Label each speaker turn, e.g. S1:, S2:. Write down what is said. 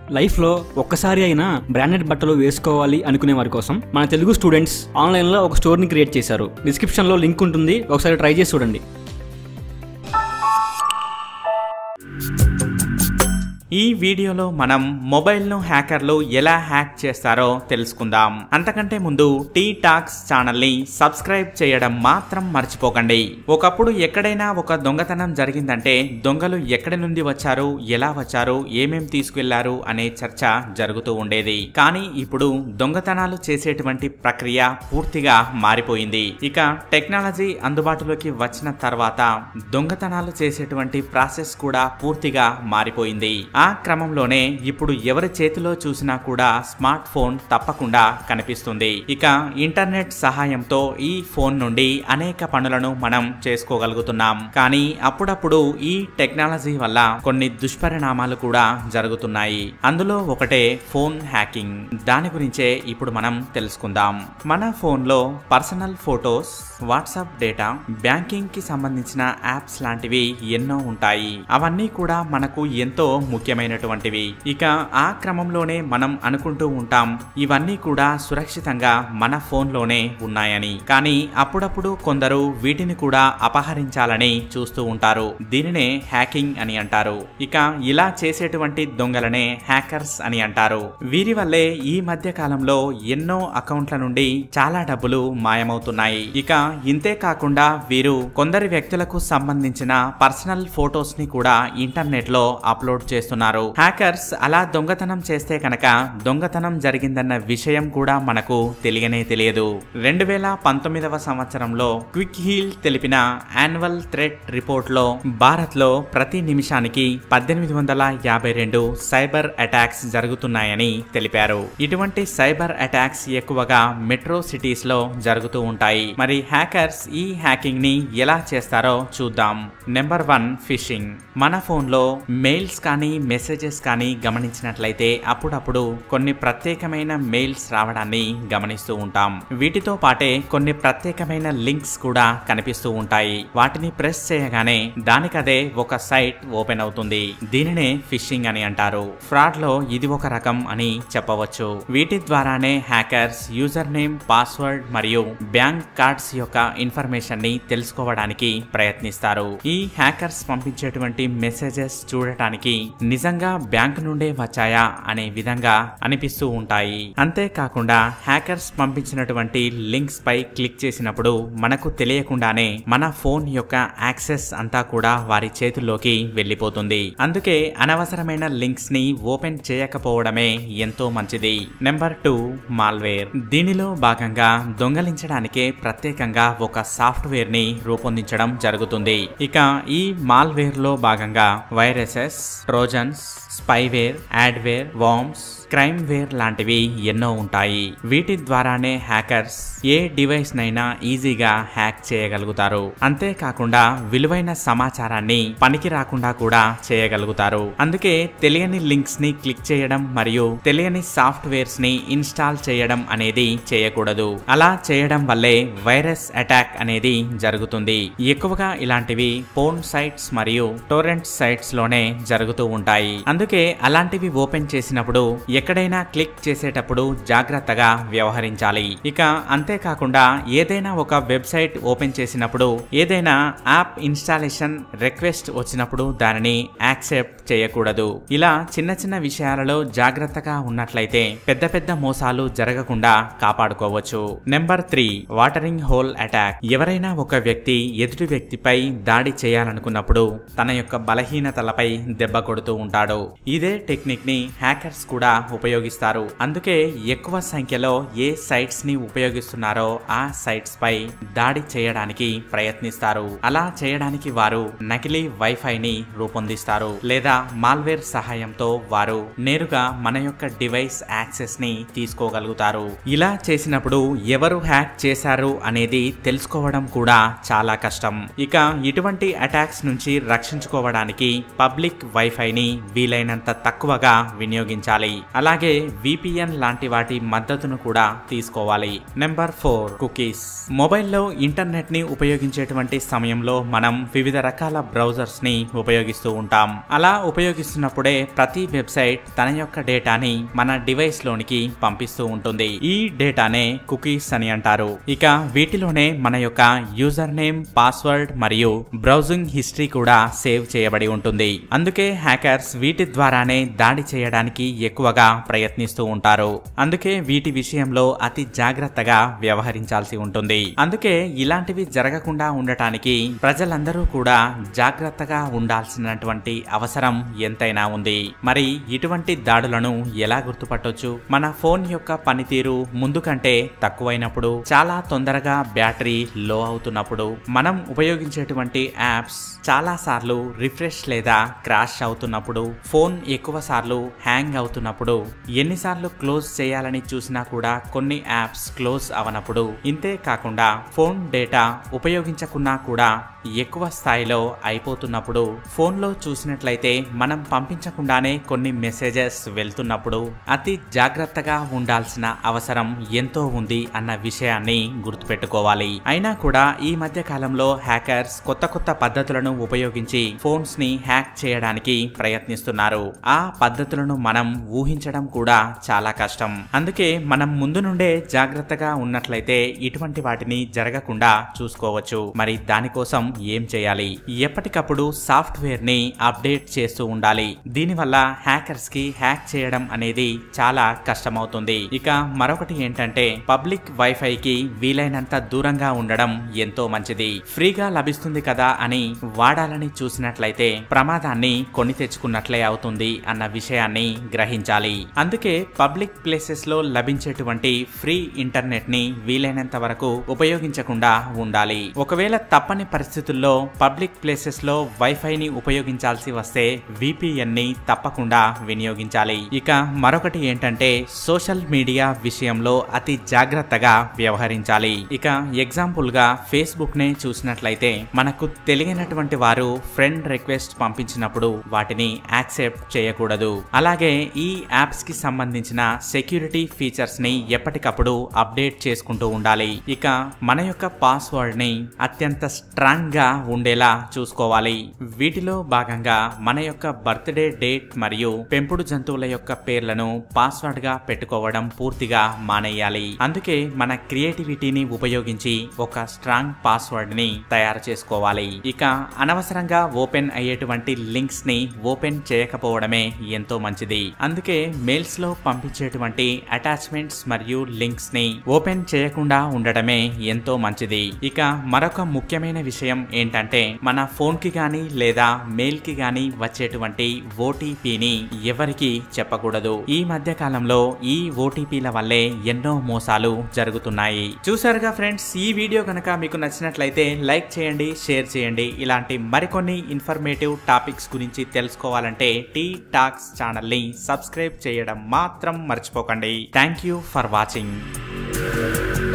S1: లైఫ్లో ఒక్కసారి అయినా బ్రాండెడ్ బట్టలు వేసుకోవాలి అనుకునే వారి కోసం మన తెలుగు స్టూడెంట్స్ ఆన్లైన్లో ఒక స్టోర్ని క్రియేట్ చేశారు. డిస్క్రిప్షన్లో లింక్ ఉంటుంది, ఒకసారి ట్రై చేసి చూడండి.
S2: ఈ వీడియోలో మనం మొబైల్ను హ్యాకర్లు ఎలా హ్యాక్ చేస్తారో తెలుసుకుందాం. అంతకంటే ముందు టీ టాక్స్ ఛానల్ని సబ్స్క్రైబ్ చేయడం మాత్రం మర్చిపోకండి. ఒకప్పుడు ఎక్కడైనా ఒక దొంగతనం జరిగిందంటే దొంగలు ఎక్కడి నుండి వచ్చారు, ఎలా వచ్చారు, ఏమేం తీసుకెళ్లారు అనే చర్చ జరుగుతూ ఉండేది. కానీ ఇప్పుడు దొంగతనాలు చేసేటువంటి ప్రక్రియ పూర్తిగా మారిపోయింది. ఇక టెక్నాలజీ అందుబాటులోకి వచ్చిన తర్వాత దొంగతనాలు చేసేటువంటి ప్రాసెస్ కూడా పూర్తిగా మారిపోయింది. ఆ క్రమంలోనే ఇప్పుడు ఎవరి చేతిలో చూసినా కూడా స్మార్ట్ ఫోన్ తప్పకుండా కనిపిస్తుంది. ఇక ఇంటర్నెట్ సహాయంతో ఈ ఫోన్ నుండి అనేక పనులను మనం చేసుకోగలుగుతున్నాం. కానీ అప్పుడప్పుడు ఈ టెక్నాలజీ వల్ల కొన్ని దుష్పరిణామాలు కూడా జరుగుతున్నాయి. అందులో ఒకటే ఫోన్ హ్యాకింగ్. దాని గురించే ఇప్పుడు మనం తెలుసుకుందాం. మన ఫోన్లో personal photos, WhatsApp data, banking కి సంబంధించిన యాప్స్ లాంటివి ఎన్నో ఉంటాయి. అవన్నీ కూడా మనకు ఎంతో ముఖ్యమైనటువంటివి. ఇక ఆ క్రమంలోనే మనం అనుకుంటూ ఉంటాం ఇవన్నీ కూడా సురక్షితంగా మన ఫోన్లోనే ఉన్నాయని. కానీ అప్పుడప్పుడు కొందరు వీటిని కూడా అపహరించాలని చూస్తూ ఉంటారు. దీనినే హ్యాకింగ్ అని అంటారు. ఇక ఇలా చేసేటువంటి దొంగలనే హ్యాకర్స్ అని అంటారు. వీరి వల్లే ఈ మధ్య కాలంలో ఎన్నో అకౌంట్ల నుండి చాలా డబ్బులు మాయమవుతున్నాయి. ఇక ఇంతే కాకుండా వీరు కొందరి వ్యక్తులకు సంబంధించిన పర్సనల్ ఫోటోస్ ని కూడా ఇంటర్నెట్ లో అప్లోడ్ చేస్తున్నారు. హ్యాకర్స్ అలా దొంగతనం చేస్తే కనుక దొంగతనం జరిగిందన్న విషయం కూడా మనకు తెలియదు. 2019వ సంవత్సరంలో క్విక్ హీల్ తెలిపిన యాన్యువల్ థ్రెట్ రిపోర్ట్ లో భారత్ లో ప్రతి నిమిషానికి 1852 సైబర్ అటాక్స్ జరుగుతున్నాయని తెలిపారు. ఇటువంటి సైబర్ అటాక్స్ ఎక్కువగా మెట్రో సిటీస్ లో జరుగుతూ ఉంటాయి. మరి హ్యాకర్స్ ఈ హ్యాకింగ్ ని ఎలా చేస్తారో చూద్దాం. Number 1, phishing. మన ఫోన్ లో మెయిల్స్ కానీ మెసేజెస్ కానీ గమనించినట్లయితే అప్పుడప్పుడు కొన్ని ప్రత్యేకమైన మెయిల్స్ రావడాన్ని గమనిస్తూ ఉంటాం. వీటితో పాటే కొన్ని ప్రత్యేకమైన లింక్స్ కూడా కనిపిస్తూ ఉంటాయి. వాటిని ప్రెస్ చేయగానే దానికదే ఒక సైట్ ఓపెన్ అవుతుంది. దీనినే ఫిషింగ్ అని అంటారు. ఫ్రాడ్ లో ఇది ఒక రకం అని చెప్పవచ్చు. వీటి ద్వారానే హ్యాకర్స్ యూజర్ నేమ్, పాస్వర్డ్ మరియు బ్యాంక్ కార్డ్స్ యొక్క ఇన్ఫర్మేషన్ ని తెలుసుకోవడానికి ప్రయత్నిస్తారు. ఈ హ్యాకర్స్ పంపించేటువంటి మెసేజెస్ చూడటానికి నిజంగా బ్యాంక్ నుండే వచ్చాయా అనే విధంగా అనిపిస్తూ ఉంటాయి. అంతేకాకుండా హ్యాకర్స్ పంపించినటువంటి లింక్స్ పై క్లిక్ చేసినప్పుడు మనకు తెలియకుండానే మన ఫోన్ యొక్క యాక్సెస్ అంతా కూడా వారి చేతుల్లోకి వెళ్లిపోతుంది. అందుకే అనవసరమైన లింక్స్ ని ఓపెన్ చేయకపోవడమే ఎంతో మంచిది. Number 2, malware. దీనిలో భాగంగా దొంగలించడానికే ప్రత్యేకంగా ఒక సాఫ్ట్వేర్ ని రూపొందించడం జరుగుతుంది. ఇక ఈ మాల్వేర్ లో భాగంగా viruses, trojans, spyware, adware, worms, crimeware లాంటివి ఎన్నో ఉంటాయి. వీటి ద్వారానే హ్యాకర్స్ ఏ డివైస్ నైనా ఈజీగా హ్యాక్ చేయగలుగుతారు. అంతేకాకుండా విలువైన సమాచారాన్ని పనికి రాకుండా కూడా చేయగలుగుతారు. అందుకే తెలియని లింక్స్ ని క్లిక్ చేయడం మరియు తెలియని సాఫ్ట్వేర్స్ ని ఇన్స్టాల్ చేయడం అనేది చేయకూడదు. అలా చేయడం వల్లే వైరస్ అటాక్ అనేది జరుగుతుంది. ఎక్కువగా ఇలాంటివి పోర్న్ సైట్స్ మరియు టోరెంట్ సైట్స్ లోనే జరుగుతూ ఉంటాయి. అందుకే అలాంటివి ఓపెన్ చేసినప్పుడు ఎక్కడైనా క్లిక్ చేసేటప్పుడు జాగ్రత్తగా వ్యవహరించాలి. ఇక అంతేకాకుండా ఏదైనా ఒక వెబ్సైట్ ఓపెన్ చేసినప్పుడు ఏదైనా యాప్ ఇన్స్టాలేషన్ రిక్వెస్ట్ వచ్చినప్పుడు దానిని యాక్సెప్ట్ చేయకూడదు. ఇలా చిన్న చిన్న విషయాలలో జాగ్రత్తగా ఉన్నట్లయితే పెద్ద పెద్ద మోసాలు జరగకుండా కాపాడుకోవచ్చు. Number 3, watering hole attack. ఎవరైనా ఒక వ్యక్తి ఎదుటి వ్యక్తిపై దాడి చేయాలనుకున్నప్పుడు తన యొక్క బలహీనతలపై దెబ్బ కొడుతూ ఉంటాడు. ఇదే టెక్నిక్ ని హ్యాకర్స్ కూడా ఉపయోగిస్తారు. అందుకే ఎక్కువ సంఖ్యలో ఏ సైట్స్ ని ఉపయోగిస్తున్నారో ఆ సైట్స్ పై దాడి చేయడానికి ప్రయత్నిస్తారు. అలా చేయడానికి వారు నకిలీ వైఫై ని రూపొందిస్తారు లేదా మాల్వేర్ సహాయంతో వారు నేరుగా మన యొక్క డివైస్ యాక్సెస్ ని తీసుకోగలుగుతారు. ఇలా చేసినప్పుడు ఎవరు హ్యాక్ చేశారు అనేది తెలుసుకోవడం కూడా చాలా కష్టం. ఇక ఇటువంటి అటాక్స్ నుంచి రక్షించుకోవడానికి పబ్లిక్ వైఫై ని వీలైన వీలైనంత తక్కువగా వినియోగించాలి. అలాగే VPN లాంటి వాటి మద్దతును కూడా తీసుకోవాలి. Number 4 cookies. మొబైల్లో ఇంటర్నెట్ ని ఉపయోగించేటువంటి సమయంలో మనం వివిధ రకాల బ్రౌజర్స్ ని ఉపయోగిస్తూ ఉంటాం. అలా ఉపయోగిస్తున్నప్పుడే ప్రతి వెబ్సైట్ తన యొక్క డేటాని మన డివైస్ లోనికి పంపిస్తూ ఉంటుంది. ఈ డేటానే కుకీస్ అని అంటారు. ఇక వీటిలోనే మన యొక్క యూజర్ నేమ్, పాస్వర్డ్ మరియు బ్రౌజింగ్ హిస్టరీ కూడా సేవ్ చేయబడి ఉంటుంది. అందుకే హ్యాకర్స్ వీటి ద్వారానే దాడి చేయడానికి ఎక్కువగా ప్రయత్నిస్తూ ఉంటారు. అందుకే వీటి విషయంలో అతి జాగ్రత్తగా వ్యవహరించాల్సి ఉంటుంది. అందుకే ఇలాంటివి జరగకుండా ఉండటానికి ప్రజలందరూ కూడా జాగ్రత్తగా ఉండాల్సినటువంటి అవసరం ఎంతైనా ఉంది. మరి ఇటువంటి దాడులను ఎలా గుర్తుపట్టొచ్చు? మన ఫోన్ యొక్క పనితీరు ముందు కంటే తక్కువైనప్పుడు, చాలా తొందరగా బ్యాటరీ లో అవుతున్నప్పుడు, మనం ఉపయోగించేటువంటి యాప్స్ చాలా సార్లు రిఫ్రెష్ లేదా క్రాష్ అవుతున్నప్పుడు, ఫోన్ ఎక్కువ సార్లు హ్యాంగ్ అవుతున్నప్పుడు, ఎన్నిసార్లు క్లోజ్ చేయాలని చూసినా కూడా కొన్ని యాప్స్ క్లోజ్ అవనప్పుడు, ఇంతే కాకుండా ఫోన్ డేటా ఉపయోగించకున్నా కూడా ఎక్కువ స్థాయిలో అయిపోతున్నప్పుడు, ఫోన్లో చూసినట్లయితే మనం పంపించకుండానే కొన్ని మెసేజెస్ వెళ్తున్నప్పుడు అతి జాగ్రత్తగా ఉండాల్సిన అవసరం ఎంతో ఉంది అన్న విషయాన్ని గుర్తుపెట్టుకోవాలి. అయినా కూడా ఈ మధ్య కాలంలో హ్యాకర్స్ కొత్త కొత్త పద్ధతులను ఉపయోగించి ఫోన్స్ ని హ్యాక్ చేయడానికి ప్రయత్నిస్తున్నారు. ఆ పద్ధతులను మనం ఊహించడం కూడా చాలా కష్టం. అందుకే మనం ముందు నుండే జాగ్రత్తగా ఉన్నట్లయితే ఇటువంటి వాటిని జరగకుండా చూసుకోవచ్చు. మరి దానికోసం ఏం చేయాలి? ఎప్పటికప్పుడు సాఫ్ట్వేర్ ని అప్డేట్ చేస్తూ ఉండాలి. దీనివల్ల హ్యాకర్స్ కి హ్యాక్ చేయడం అనేది చాలా కష్టమవుతుంది. ఇక మరొకటి ఏంటంటే పబ్లిక్ వైఫై కి వీలైనంత దూరంగా ఉండడం ఎంతో మంచిది. ఫ్రీగా లభిస్తుంది కదా అని వాడాలని చూసినట్లయితే ప్రమాదాన్ని కొని తెచ్చుకున్నట్లే అవుతుంది అన్న విషయాన్ని గ్రహించాలి. అందుకే పబ్లిక్ ప్లేసెస్ లో లభించేటువంటి ఫ్రీ ఇంటర్నెట్ ని వీలైనంత వరకు ఉపయోగించకుండా ఉండాలి. ఒకవేళ తప్పని పరిస్థితుల్లో పబ్లిక్ ప్లేసెస్ లో వైఫై ని ఉపయోగించాల్సి వస్తే VPN ని తప్పకుండా వినియోగించాలి. ఇక మరొకటి ఏంటంటే సోషల్ మీడియా విషయంలో అతి జాగ్రత్తగా వ్యవహరించాలి. ఇక ఎగ్జాంపుల్ గా ఫేస్బుక్ నే చూసినట్లయితే మనకు తెలియనటువంటి వారు ఫ్రెండ్ రిక్వెస్ట్ పంపించినప్పుడు వాటిని యాక్సెప్ట్ చేయకూడదు. అలాగే ఈ యాప్స్ కి సంబంధించిన సెక్యూరిటీ ఫీచర్స్ ని ఎప్పటికప్పుడు అప్డేట్ చేసుకుంటూ ఉండాలి. ఇక మన యొక్క పాస్వర్డ్ ని అత్యంత స్ట్రాంగ్ గా ఉండేలా చూసుకోవాలి. వీటిలో భాగంగా మన యొక్క బర్త్డే డేట్ మరియు పెంపుడు జంతువుల యొక్క పేర్లను పాస్వర్డ్ గా పెట్టుకోవడం పూర్తిగా మానేయాలి. అందుకే మన క్రియేటివిటీని ఉపయోగించి ఒక స్ట్రాంగ్ పాస్వర్డ్ ని తయారు చేసుకోవాలి. ఇక అనవసరంగా ఓపెన్ అయ్యేటువంటి లింక్స్ ని ఓపెన్ చేయకపోవడమే ఎంతో మంచిది. అందుకే మెయిల్స్ లో పంపించేటువంటి అటాచ్మెంట్స్ మరియు లింక్స్ ని ఓపెన్ చేయకుండా ఉండడమే ఎంతో మంచిది. ఇక మరొక ముఖ్యమైన విషయం ఏంటంటే మన ఫోన్ కి గానీ లేదా మెయిల్ కి గానీ వచ్చేటువంటి ఓటీపీని ఎవరికి చెప్పకూడదు. ఈ మధ్య కాలంలో ఈ ఓటీపీల వల్లే ఎన్నో మోసాలు జరుగుతున్నాయి. చూసారుగా ఫ్రెండ్స్, ఈ వీడియో కనుక మీకు నచ్చినట్లయితే లైక్ చేయండి, షేర్ చేయండి. ఇలాంటి మరికొన్ని ఇన్ఫర్మేటివ్ టాపిక్స్ గురించి తెలుసుకోవాలంటే టీ టాక్స్ ఛానల్ ని సబ్స్క్రైబ్ చేయడం మాత్రం మర్చిపోకండి. Thank you for watching.